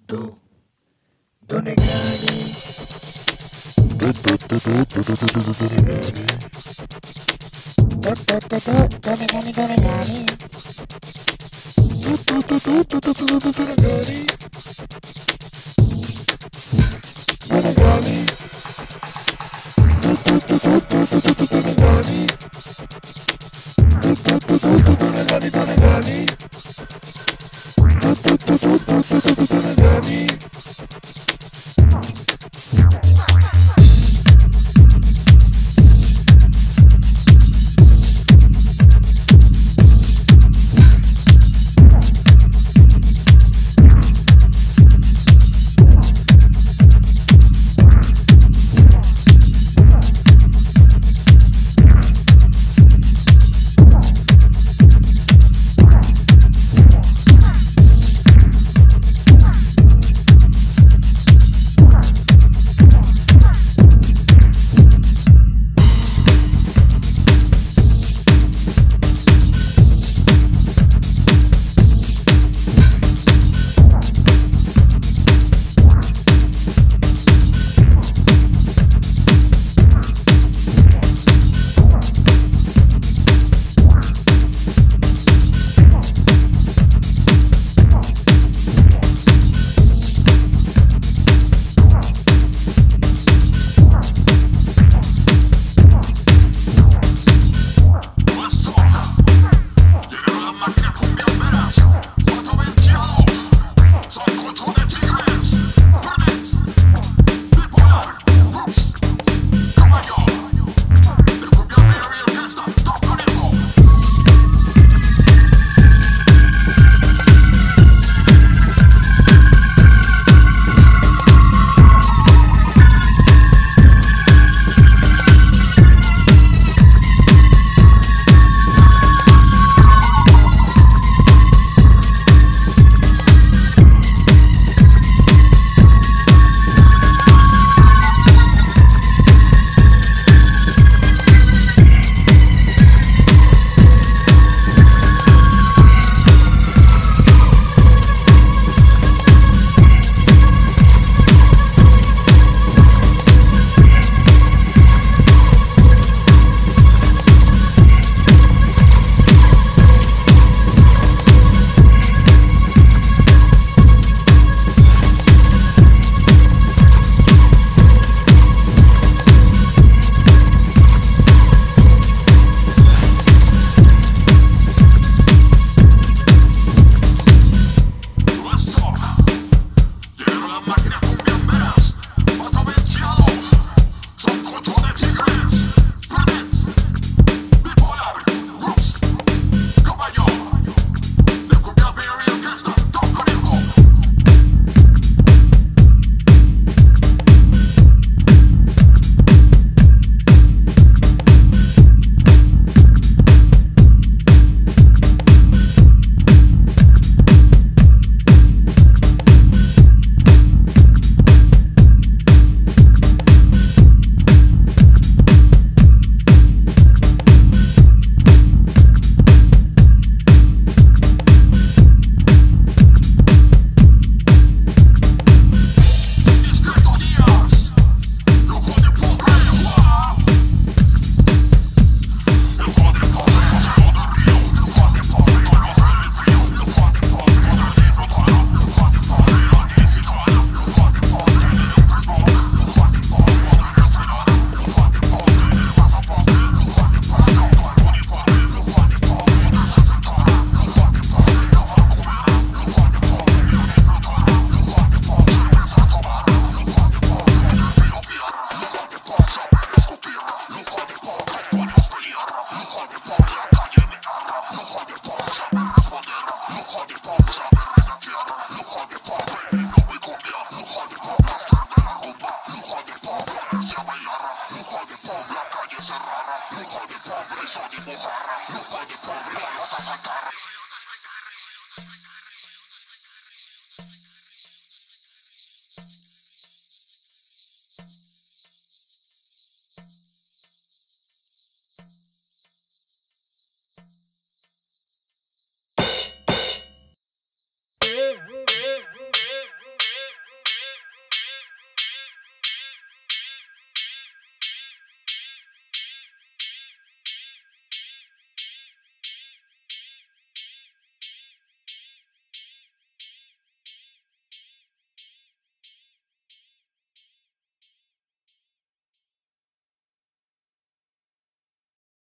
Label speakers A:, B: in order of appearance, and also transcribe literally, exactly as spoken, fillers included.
A: Do, do negani. Do, do, do, do, do, do, do, do, do, do negani. Do, do, do, do, do negani, do negani. Do, do, do, do, do, do, do, do, do negani. Do negani. Do, do, do, do, do, do, do, do negani. Do, do, do, do, do, do negani, do negani. Do, do, do, do, do, do, do, do negani.
B: Soy control de